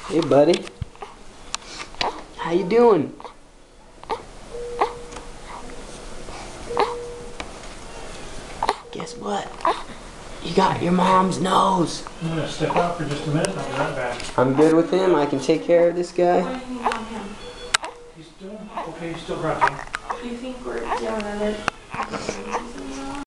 Hey, buddy. How you doing? Guess what? You got your mom's nose. I'm gonna step out for just a minute and I'll be right back. I'm good with him. I can take care of this guy. What do you think on him? He's doing okay, he's still grunting. Do you think we're yelling at it?